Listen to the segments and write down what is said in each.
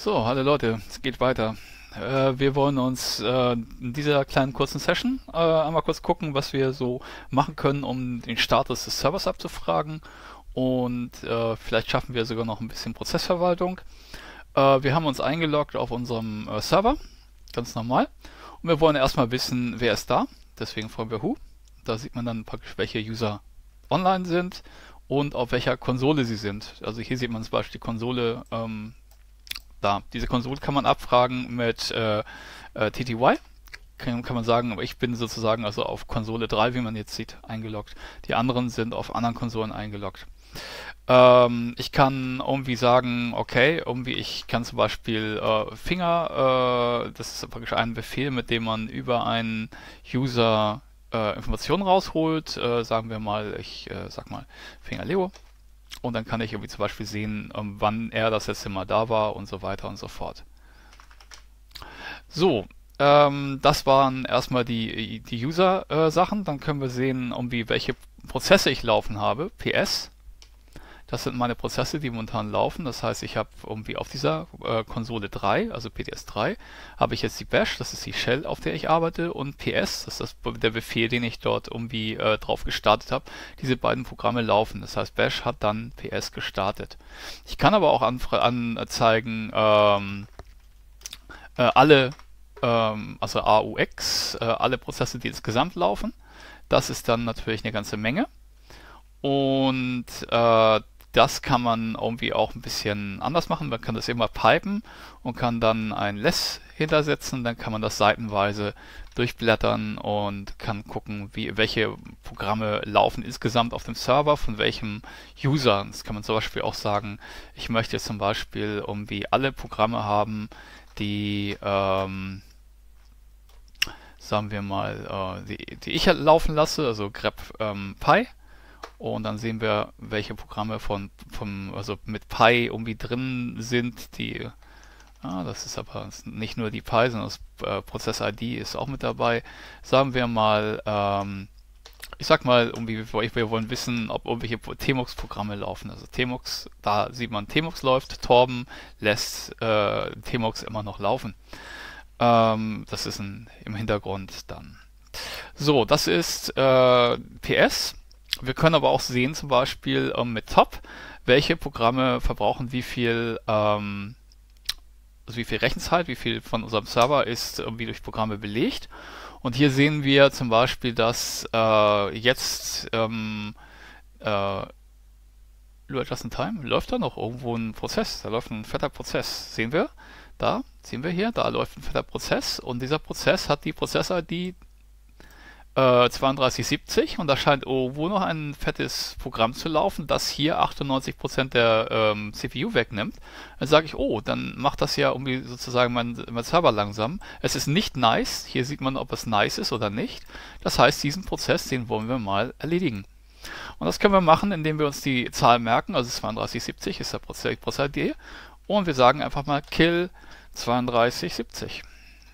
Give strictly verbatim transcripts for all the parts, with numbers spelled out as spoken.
So, hallo Leute, es geht weiter. Äh, wir wollen uns äh, in dieser kleinen kurzen Session äh, einmal kurz gucken, was wir so machen können, um den Status des Servers abzufragen. Und äh, vielleicht schaffen wir sogar noch ein bisschen Prozessverwaltung. Äh, wir haben uns eingeloggt auf unserem äh, Server, ganz normal. Und wir wollen erstmal wissen, wer ist da. Deswegen fragen wir Who. Da sieht man dann praktisch, welche User online sind und auf welcher Konsole sie sind. Also hier sieht man zum Beispiel die Konsole. Ähm, Da, diese Konsole kann man abfragen mit äh, äh, T T Y. Kann, kann man sagen, aber ich bin sozusagen also auf Konsole drei, wie man jetzt sieht, eingeloggt. Die anderen sind auf anderen Konsolen eingeloggt. Ähm, ich kann irgendwie sagen, okay, irgendwie ich kann zum Beispiel äh, Finger, äh, das ist praktisch ein Befehl, mit dem man über einen User äh, Informationen rausholt. Äh, sagen wir mal, ich äh, sag mal Finger Leo. Und dann kann ich irgendwie zum Beispiel sehen, ähm, wann er das letzte Mal da war und so weiter und so fort. So, ähm, das waren erstmal die, die User-Sachen. Dann können wir sehen, irgendwie welche Prozesse ich laufen habe. P S. Das sind meine Prozesse, die momentan laufen. Das heißt, ich habe irgendwie auf dieser äh, Konsole drei, also P D S drei, habe ich jetzt die Bash, das ist die Shell, auf der ich arbeite, und P S, das ist das, der Befehl, den ich dort irgendwie äh, drauf gestartet habe. Diese beiden Programme laufen. Das heißt, Bash hat dann P S gestartet. Ich kann aber auch anzeigen, ähm, äh, alle, ähm, also A U X, äh, alle Prozesse, die insgesamt laufen. Das ist dann natürlich eine ganze Menge. Und äh, das kann man irgendwie auch ein bisschen anders machen. Man kann das immer pipen und kann dann ein Less hintersetzen. Dann kann man das seitenweise durchblättern und kann gucken, wie, welche Programme laufen insgesamt auf dem Server, von welchem User. Das kann man zum Beispiel auch sagen, ich möchte zum Beispiel irgendwie alle Programme haben, die, ähm, sagen wir mal, äh, die, die ich laufen lasse, also grep ähm, Pi. Und dann sehen wir, welche Programme von, vom, also mit Pi irgendwie drin sind. Die, ah, das ist aber nicht nur die Pi, sondern das äh, Prozess-I D ist auch mit dabei. Sagen wir mal, ähm, ich sag mal, irgendwie, wir wollen wissen, ob irgendwelche Tmux-Programme laufen. Also Tmux, da sieht man, Tmux läuft, Torben lässt äh, Tmux immer noch laufen. Ähm, das ist ein, im Hintergrund dann. So, das ist äh, P S. Wir können aber auch sehen, zum Beispiel ähm, mit Top, welche Programme verbrauchen wie viel, ähm, also wie viel Rechenzeit, wie viel von unserem Server ist irgendwie durch Programme belegt. Und hier sehen wir zum Beispiel, dass äh, jetzt ähm, äh, Just in Time, läuft da noch irgendwo ein Prozess, da läuft ein fetter Prozess. Sehen wir? Da, sehen wir hier, da läuft ein fetter Prozess und dieser Prozess hat die Prozess-I D zweiunddreißig siebzig und da scheint irgendwo noch ein fettes Programm zu laufen, das hier achtundneunzig Prozent der ähm, C P U wegnimmt. Dann sage ich, oh, dann macht das ja irgendwie sozusagen mein, mein Server langsam. Es ist nicht nice. Hier sieht man, ob es nice ist oder nicht. Das heißt, diesen Prozess, den wollen wir mal erledigen. Und das können wir machen, indem wir uns die Zahl merken, also zweiunddreißig siebzig ist der Prozess-I D, und wir sagen einfach mal kill zweiunddreißig siebzig.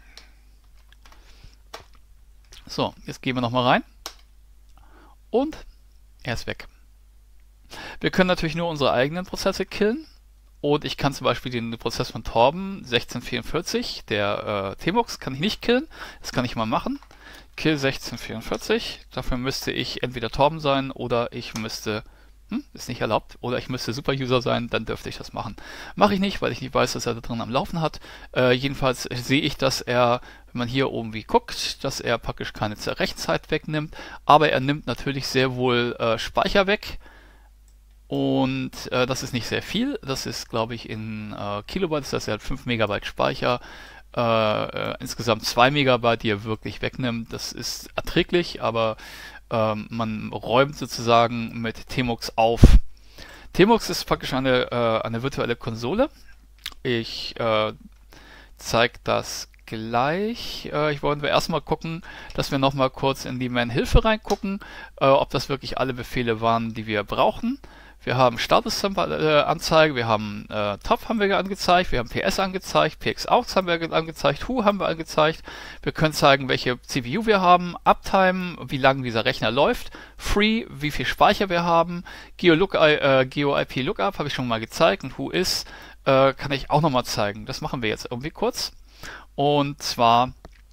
So, jetzt gehen wir nochmal rein und er ist weg. Wir können natürlich nur unsere eigenen Prozesse killen und ich kann zum Beispiel den Prozess von Torben sechzehnhundertvierundvierzig, der äh, Tmux, kann ich nicht killen. Das kann ich mal machen. Kill sechzehnhundertvierundvierzig, dafür müsste ich entweder Torben sein oder ich müsste, hm, ist nicht erlaubt, oder ich müsste Super-User sein, dann dürfte ich das machen. Mache ich nicht, weil ich nicht weiß, dass er da drin am Laufen hat. Äh, jedenfalls sehe ich, dass er, wenn man hier irgendwie guckt, dass er praktisch keine Rechenzeit wegnimmt, aber er nimmt natürlich sehr wohl äh, Speicher weg. Und äh, das ist nicht sehr viel, das ist, glaube ich, in äh, Kilobyte, das heißt, er hat fünf Megabyte Speicher, äh, äh, insgesamt zwei Megabyte, die er wirklich wegnimmt. Das ist erträglich, aber ähm, man räumt sozusagen mit Tmux auf. Tmux ist praktisch eine, äh, eine virtuelle Konsole. Ich äh, zeige das gleich. Äh, ich wollte erstmal gucken, dass wir nochmal kurz in die Man-Hilfe reingucken, äh, ob das wirklich alle Befehle waren, die wir brauchen. Wir haben Statusanzeige, wir haben äh, Top haben wir angezeigt, wir haben P S angezeigt, P X aux haben wir angezeigt, Who haben wir angezeigt. Wir können zeigen, welche C P U wir haben, Uptime, wie lange dieser Rechner läuft, Free, wie viel Speicher wir haben, Geo-I P äh, Geo Lookup habe ich schon mal gezeigt und Who is äh, kann ich auch nochmal zeigen. Das machen wir jetzt irgendwie kurz. Und zwar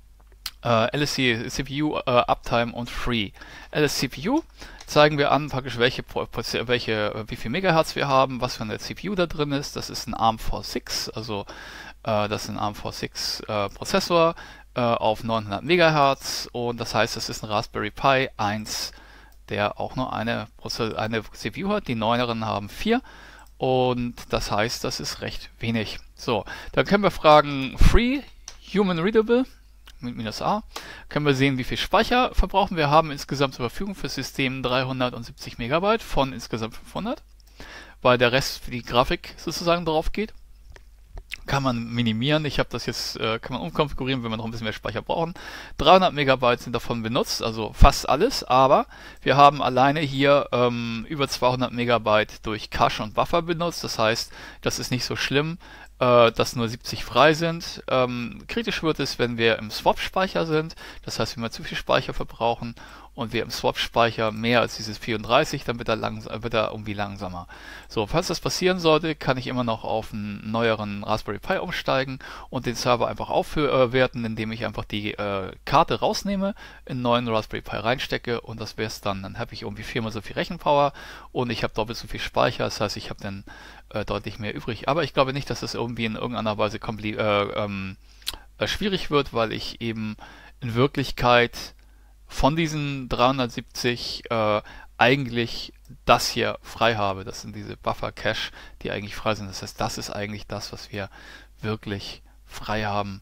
äh, L S C C P U, äh, Uptime und Free. L S C P U zeigen wir an, praktisch welche, welche, wie viel Megahertz wir haben, was für eine C P U da drin ist. Das ist ein ARM V sechs, also äh, das ist ein ARM V sechs äh, Prozessor äh, auf neunhundert Megahertz und das heißt, es ist ein Raspberry Pi eins, der auch nur eine, eine C P U hat. Die neueren haben vier und das heißt, das ist recht wenig. So, dann können wir fragen Free, Human Readable mit minus A, können wir sehen, wie viel Speicher verbrauchen wir haben insgesamt zur Verfügung für das System dreihundertsiebzig Megabyte von insgesamt fünfhundert, weil der Rest für die Grafik sozusagen drauf geht. Kann man minimieren, ich habe das jetzt, äh, kann man umkonfigurieren, wenn wir noch ein bisschen mehr Speicher brauchen. dreihundert Megabyte sind davon benutzt, also fast alles, aber wir haben alleine hier ähm, über zweihundert Megabyte durch Cache und Buffer benutzt, das heißt, das ist nicht so schlimm, dass nur siebzig frei sind. Ähm, kritisch wird es, wenn wir im Swap-Speicher sind, das heißt, wenn wir zu viel Speicher verbrauchen und wir im Swap-Speicher mehr als dieses vierunddreißig, dann wird er, langsam, wird er irgendwie langsamer. So, falls das passieren sollte, kann ich immer noch auf einen neueren Raspberry Pi umsteigen und den Server einfach aufwerten, indem ich einfach die äh, Karte rausnehme, in einen neuen Raspberry Pi reinstecke und das wäre es dann. Dann habe ich irgendwie viermal so viel Rechenpower und ich habe doppelt so viel Speicher, das heißt, ich habe dann äh, deutlich mehr übrig. Aber ich glaube nicht, dass das irgendwie in irgendeiner Weise kompli äh, ähm, äh, schwierig wird, weil ich eben in Wirklichkeit von diesen dreihundertsiebzig äh, eigentlich das hier frei habe. Das sind diese Buffer-Cache, die eigentlich frei sind. Das heißt, das ist eigentlich das, was wir wirklich frei haben.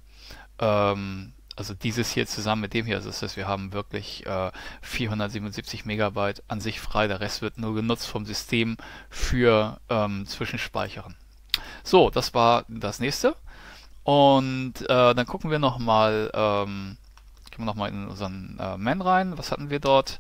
Ähm, also dieses hier zusammen mit dem hier. Also das heißt, wir haben wirklich äh, vierhundertsiebenundsiebzig Megabyte an sich frei. Der Rest wird nur genutzt vom System für ähm, Zwischenspeichern. So, das war das nächste. Und äh, dann gucken wir nochmal... Ähm, Gehen wir nochmal in unseren äh, Man rein. Was hatten wir dort?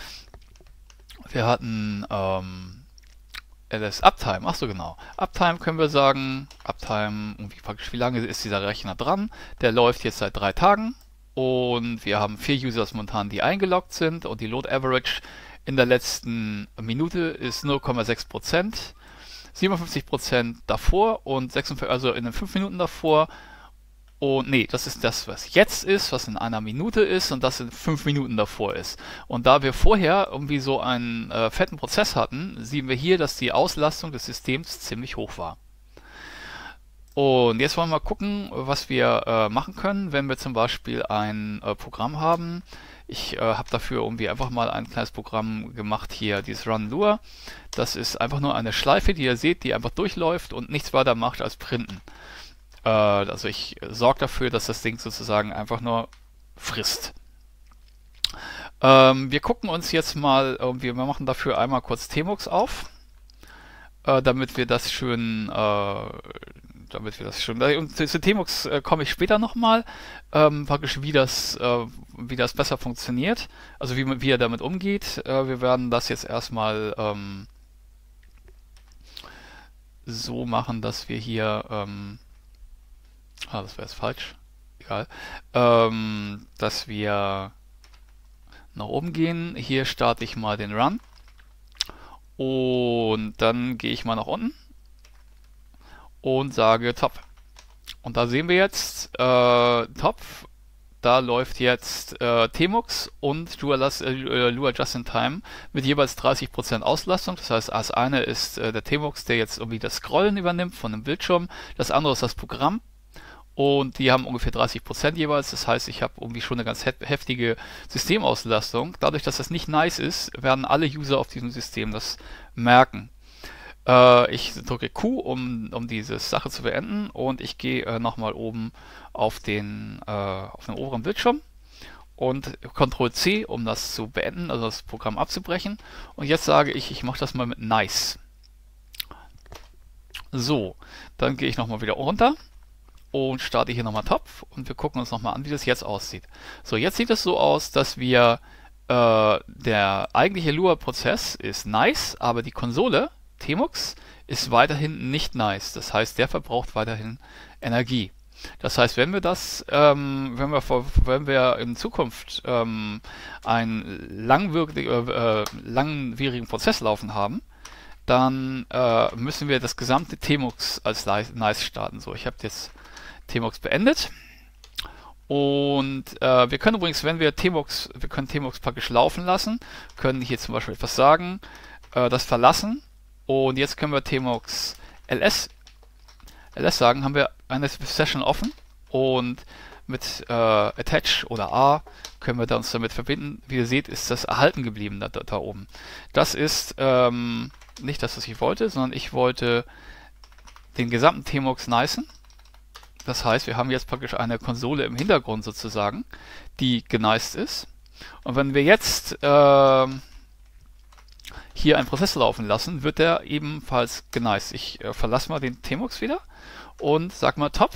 Wir hatten ähm, L S Uptime. Achso, genau. Uptime können wir sagen. Uptime, irgendwie praktisch, wie lange ist dieser Rechner dran? Der läuft jetzt seit drei Tagen. Und wir haben vier Users momentan, die eingeloggt sind. Und die Load Average in der letzten Minute ist null Komma sechs Prozent. siebenundfünfzig Prozent davor und sechsundfünfzig, also in den fünf Minuten davor. Und nee, das ist das, was jetzt ist, was in einer Minute ist und das in fünf Minuten davor ist. Und da wir vorher irgendwie so einen äh, fetten Prozess hatten, sehen wir hier, dass die Auslastung des Systems ziemlich hoch war. Und jetzt wollen wir mal gucken, was wir äh, machen können, wenn wir zum Beispiel ein äh, Programm haben. Ich äh, habe dafür irgendwie einfach mal ein kleines Programm gemacht hier, dieses Run Lua. Das ist einfach nur eine Schleife, die ihr seht, die einfach durchläuft und nichts weiter macht als printen. Also ich sorge dafür, dass das Ding sozusagen einfach nur frisst. Ähm, wir gucken uns jetzt mal, wir machen dafür einmal kurz Tmux auf, äh, damit wir das schön, äh, damit wir das schön, und zu Tmux äh, komme ich später nochmal, ähm, praktisch wie das, äh, wie das besser funktioniert, also wie, wie er damit umgeht. Äh, wir werden das jetzt erstmal ähm, so machen, dass wir hier ähm, Ah, das wäre jetzt falsch. Egal. Ähm, dass wir nach oben gehen. Hier starte ich mal den Run. Und dann gehe ich mal nach unten. Und sage Top. Und da sehen wir jetzt äh, Top. Da läuft jetzt äh, Tmux und Lua, äh, Lua Just in Time mit jeweils dreißig Prozent Auslastung. Das heißt, das eine ist äh, der Tmux, der jetzt irgendwie das Scrollen übernimmt von dem Bildschirm. Das andere ist das Programm. Und die haben ungefähr dreißig Prozent jeweils. Das heißt, ich habe irgendwie schon eine ganz heftige Systemauslastung. Dadurch, dass das nicht nice ist, werden alle User auf diesem System das merken. Äh, ich drücke Q, um, um diese Sache zu beenden. Und ich gehe äh, nochmal oben auf den, äh, auf den oberen Bildschirm. Und Ctrl C, um das zu beenden, also das Programm abzubrechen. Und jetzt sage ich, ich mache das mal mit nice. So, dann gehe ich nochmal wieder runter. Und starte hier nochmal Top und wir gucken uns nochmal an, wie das jetzt aussieht. So, jetzt sieht es so aus, dass wir, äh, der eigentliche Lua-Prozess ist nice, aber die Konsole, Tmux ist weiterhin nicht nice. Das heißt, der verbraucht weiterhin Energie. Das heißt, wenn wir das, ähm, wenn wir vor, wenn wir in Zukunft ähm, einen langwierig, äh, langwierigen Prozess laufen haben, dann äh, müssen wir das gesamte Tmux als nice starten. So, ich habe jetzt Tmux beendet. Und äh, wir können übrigens, wenn wir Tmux, wir können Tmux praktisch laufen lassen, können hier zum Beispiel etwas sagen, äh, das verlassen. Und jetzt können wir Tmux ls ls sagen, haben wir eine Session offen und mit äh, attach oder a können wir da uns damit verbinden. Wie ihr seht, ist das erhalten geblieben da, da, da oben. Das ist ähm, nicht das, was ich wollte, sondern ich wollte den gesamten Tmux nicen. Das heißt, wir haben jetzt praktisch eine Konsole im Hintergrund sozusagen, die geniced ist. Und wenn wir jetzt äh, hier einen Prozess laufen lassen, wird der ebenfalls geniced. Ich äh, verlasse mal den Tmux wieder und sag mal Top.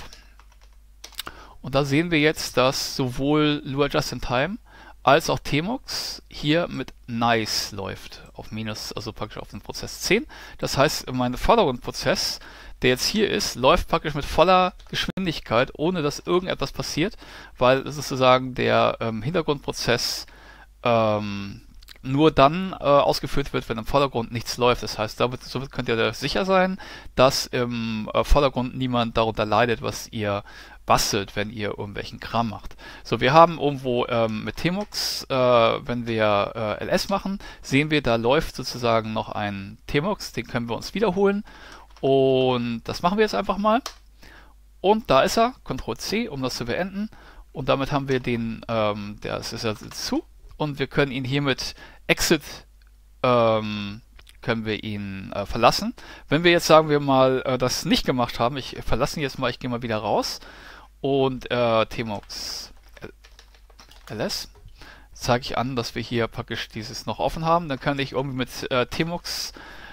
Und da sehen wir jetzt, dass sowohl Lua Just-in-Time als auch Tmux hier mit nice läuft, auf minus, also praktisch auf den Prozess zehn. Das heißt, mein Vordergrundprozess, der jetzt hier ist, läuft praktisch mit voller Geschwindigkeit, ohne dass irgendetwas passiert, weil sozusagen der ähm, Hintergrundprozess ähm, nur dann äh, ausgeführt wird, wenn im Vordergrund nichts läuft. Das heißt, damit, somit könnt ihr sicher sein, dass im äh, Vordergrund niemand darunter leidet, was ihr bastelt, wenn ihr irgendwelchen Kram macht. So, wir haben irgendwo ähm, mit Tmux, äh, wenn wir äh, ls machen, sehen wir, da läuft sozusagen noch ein Tmux, den können wir uns wiederholen. Und das machen wir jetzt einfach mal. Und da ist er, Ctrl C, um das zu beenden. Und damit haben wir den, ähm, der ist jetzt zu. Und wir können ihn hiermit Exit, ähm, können wir ihn äh, verlassen. Wenn wir jetzt, sagen wir mal, äh, das nicht gemacht haben, ich verlasse ihn jetzt mal, ich gehe mal wieder raus. Und äh, Tmux ls zeige ich an, dass wir hier praktisch dieses noch offen haben. Dann kann ich irgendwie mit äh, Tmux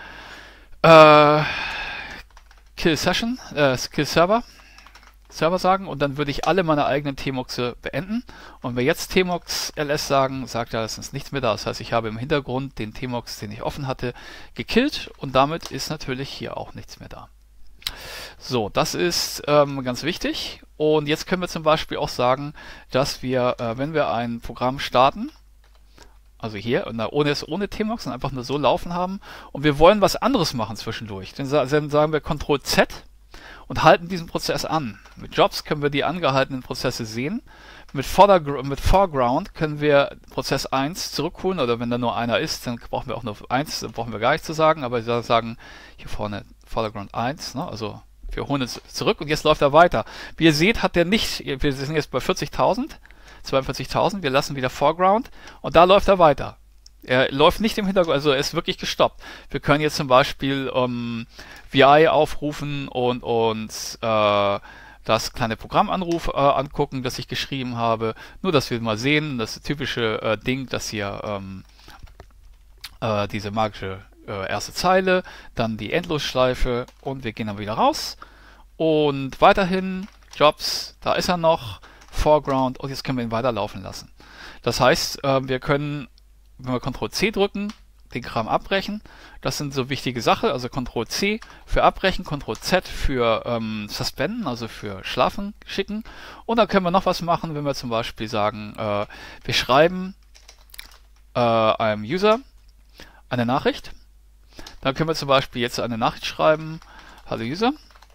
äh, Kill Session, äh, Kill Server, Server sagen und dann würde ich alle meine eigenen Tmuxe beenden. Und wenn wir jetzt Tmux ls sagen, sagt er, es ist nichts mehr da. Das heißt, ich habe im Hintergrund den Tmux, den ich offen hatte, gekillt und damit ist natürlich hier auch nichts mehr da. So, das ist ähm, ganz wichtig. Und jetzt können wir zum Beispiel auch sagen, dass wir, äh, wenn wir ein Programm starten, also hier, ohne es ohne Tmux, einfach nur so laufen haben, und wir wollen was anderes machen zwischendurch, dann sagen wir Ctrl Z und halten diesen Prozess an. Mit Jobs können wir die angehaltenen Prozesse sehen. Mit, mit Foreground können wir Prozess eins zurückholen, oder wenn da nur einer ist, dann brauchen wir auch nur eins, dann brauchen wir gar nichts zu sagen, aber wir sagen hier vorne Foreground eins, ne? Also wir holen es zurück und jetzt läuft er weiter. Wie ihr seht, hat der nicht, wir sind jetzt bei vierzigtausend, zweiundvierzigtausend, wir lassen wieder Foreground und da läuft er weiter. Er läuft nicht im Hintergrund, also er ist wirklich gestoppt. Wir können jetzt zum Beispiel ähm, V I aufrufen und uns äh, das kleine Programmanruf äh, angucken, das ich geschrieben habe. Nur, dass wir mal sehen, das typische äh, Ding, das hier ähm, äh, diese magische äh, erste Zeile, dann die Endlosschleife und wir gehen dann wieder raus. Und weiterhin Jobs, da ist er noch, Foreground und jetzt können wir ihn weiterlaufen lassen. Das heißt, äh, wir können, wenn wir Ctrl C drücken, den Kram abbrechen. Das sind so wichtige Sachen, also Ctrl C für abbrechen, Ctrl Z für ähm, suspenden, also für schlafen schicken. Und dann können wir noch was machen, wenn wir zum Beispiel sagen, äh, wir schreiben äh, einem User eine Nachricht. Dann können wir zum Beispiel jetzt eine Nachricht schreiben, hallo User.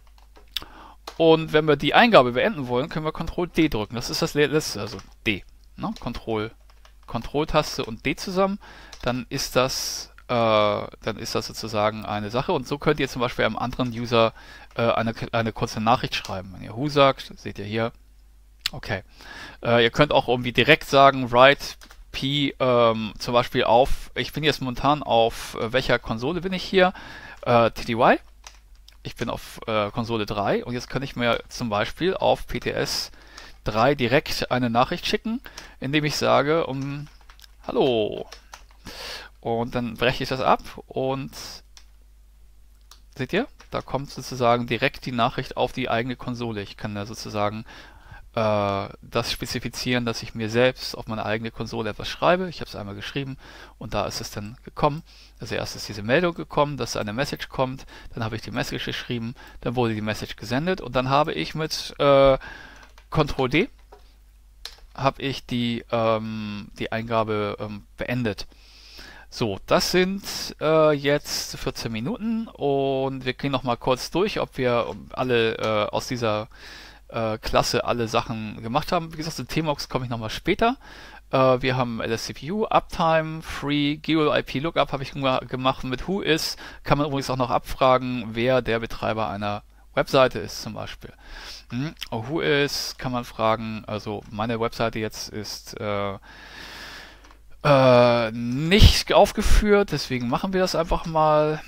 Und wenn wir die Eingabe beenden wollen, können wir Ctrl D drücken. Das ist das letzte, also D. Ne? Ctrl Ctrl-Taste und D zusammen, dann ist das äh, dann ist das sozusagen eine Sache. Und so könnt ihr zum Beispiel einem anderen User äh, eine, eine kurze Nachricht schreiben. Wenn ihr Who sagt, seht ihr hier, okay. Äh, ihr könnt auch irgendwie direkt sagen, write P ähm, zum Beispiel auf, ich bin jetzt momentan auf äh, welcher Konsole bin ich hier? Äh, T T Y. Ich bin auf äh, Konsole drei und jetzt kann ich mir zum Beispiel auf P T S drei direkt eine Nachricht schicken, indem ich sage, um Hallo. Und dann breche ich das ab und seht ihr, da kommt sozusagen direkt die Nachricht auf die eigene Konsole. Ich kann da sozusagen äh, das spezifizieren, dass ich mir selbst auf meine eigene Konsole etwas schreibe. Ich habe es einmal geschrieben und da ist es dann gekommen. Also erst ist diese Meldung gekommen, dass eine Message kommt, dann habe ich die Message geschrieben, dann wurde die Message gesendet und dann habe ich mit äh, Ctrl D habe ich die, ähm, die Eingabe ähm, beendet. So, das sind äh, jetzt vierzehn Minuten und wir gehen noch mal kurz durch, ob wir alle äh, aus dieser äh, Klasse alle Sachen gemacht haben. Wie gesagt, zu Tmux komme ich noch mal später. Äh, wir haben L S C P U, Uptime, Free, GeoIP-Lookup habe ich gemacht. Mit Whois kann man übrigens auch noch abfragen, wer der Betreiber einer Webseite ist zum Beispiel. Hm. Whois kann man fragen, also meine Webseite jetzt ist äh, äh, nicht aufgeführt, deswegen machen wir das einfach mal.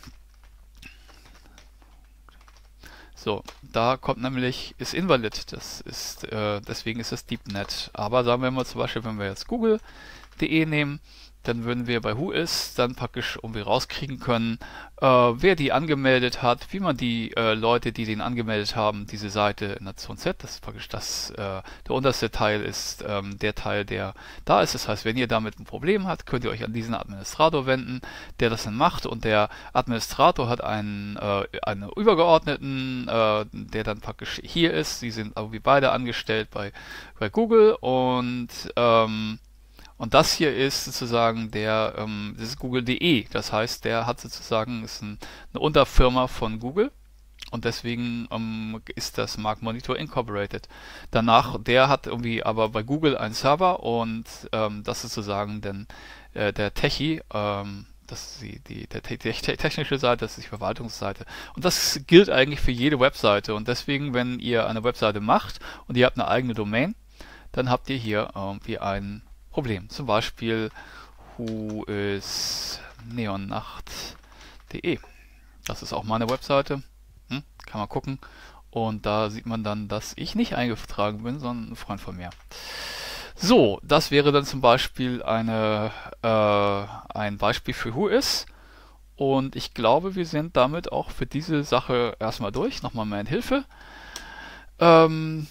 So, da kommt nämlich, ist invalid, das ist, äh, deswegen ist das DeepNet. Aber sagen wir mal zum Beispiel, wenn wir jetzt google punkt de nehmen, dann würden wir bei Whois dann praktisch irgendwie rauskriegen können, äh, wer die angemeldet hat, wie man die äh, Leute, die den angemeldet haben, diese Seite Nation Z, das ist praktisch das, äh, der unterste Teil ist ähm, der Teil, der da ist. Das heißt, wenn ihr damit ein Problem habt, könnt ihr euch an diesen Administrator wenden, der das dann macht und der Administrator hat einen, äh, einen Übergeordneten, äh, der dann praktisch hier ist. Sie sind irgendwie beide angestellt bei, bei Google und ähm, Und das hier ist sozusagen der, ähm, das ist google punkt de. Das heißt, der hat sozusagen, ist ein, eine Unterfirma von Google und deswegen ähm, ist das Mark Monitor Incorporated. Danach, der hat irgendwie aber bei Google einen Server und ähm, das ist sozusagen dann äh, der Techie, ähm, das ist die, die, der te te technische Seite, das ist die Verwaltungsseite. Und das gilt eigentlich für jede Webseite. Und deswegen, wenn ihr eine Webseite macht und ihr habt eine eigene Domain, dann habt ihr hier irgendwie ein Problem. Zum Beispiel whois neonnacht punkt de. Das ist auch meine Webseite. Hm, kann man gucken. Und da sieht man dann, dass ich nicht eingetragen bin, sondern ein Freund von mir. So, das wäre dann zum Beispiel eine, äh, ein Beispiel für Whois. Und ich glaube, wir sind damit auch für diese Sache erstmal durch. Nochmal mehr in Hilfe. Ähm,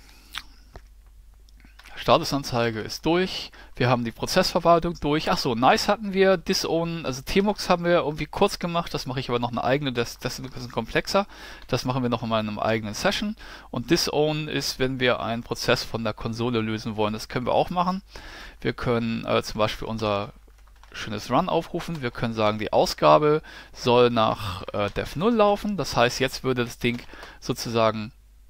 Statusanzeige ist durch. Wir haben die Prozessverwaltung durch. Achso, Nice hatten wir. Disown, also Tmux haben wir irgendwie kurz gemacht. Das mache ich aber noch eine eigene. Das, das ist ein bisschen komplexer. Das machen wir noch mal in einem eigenen Session. Und Disown ist, wenn wir einen Prozess von der Konsole lösen wollen. Das können wir auch machen. Wir können äh, zum Beispiel unser schönes Run aufrufen. Wir können sagen, die Ausgabe soll nach äh, dev null laufen. Das heißt, jetzt würde das Ding sozusagen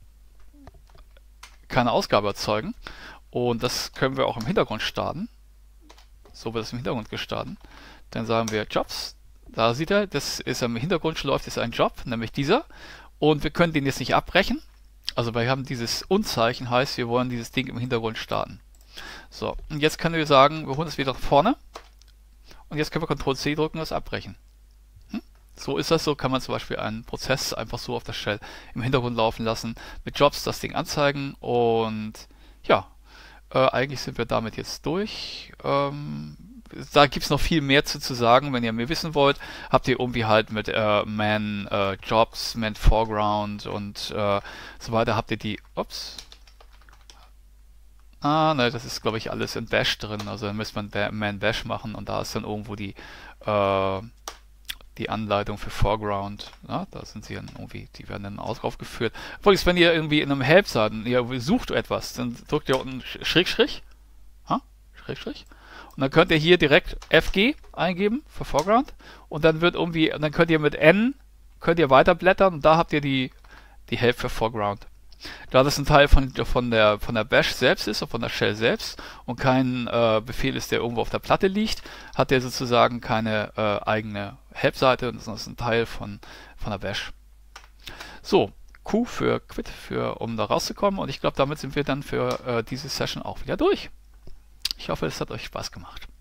keine Ausgabe erzeugen. Und das können wir auch im Hintergrund starten. So wird es im Hintergrund gestartet. Dann sagen wir Jobs. Da sieht er, das ist im Hintergrund läuft jetzt ein Job, nämlich dieser. Und wir können den jetzt nicht abbrechen. Also wir haben dieses Unzeichen, heißt, wir wollen dieses Ding im Hintergrund starten. So, und jetzt können wir sagen, wir holen es wieder nach vorne. Und jetzt können wir Ctrl C drücken und das abbrechen. Hm? So ist das, so kann man zum Beispiel einen Prozess einfach so auf der Shell im Hintergrund laufen lassen. Mit Jobs das Ding anzeigen und ja, Äh, eigentlich sind wir damit jetzt durch. Ähm, da gibt es noch viel mehr zu, zu sagen. Wenn ihr mehr wissen wollt, habt ihr irgendwie halt mit äh, Man äh, Jobs, Man Foreground und äh, so weiter habt ihr die. Ups. Ah, ne, das ist glaube ich alles in Bash drin. Also dann müsste man Man Bash machen und da ist dann irgendwo die äh, die Anleitung für Foreground. Ja, da sind sie dann irgendwie, die werden dann aufgeführt. Übrigens, wenn ihr irgendwie in einem Help seid und ihr sucht etwas, dann drückt ihr unten Schrägstrich. Ha? Schrägstrich. Und dann könnt ihr hier direkt F G eingeben für Foreground. Und dann wird irgendwie, und dann könnt ihr mit N, könnt ihr weiter blättern und da habt ihr die, die Help für Foreground. Da das ein Teil von, von, der, von der Bash selbst ist, von der Shell selbst und kein äh, Befehl ist, der irgendwo auf der Platte liegt, hat der sozusagen keine äh, eigene Help-Seite, sondern ist ein Teil von, von der Bash. So, Q für Quit, für, um da rauszukommen und ich glaube, damit sind wir dann für äh, diese Session auch wieder durch. Ich hoffe, es hat euch Spaß gemacht.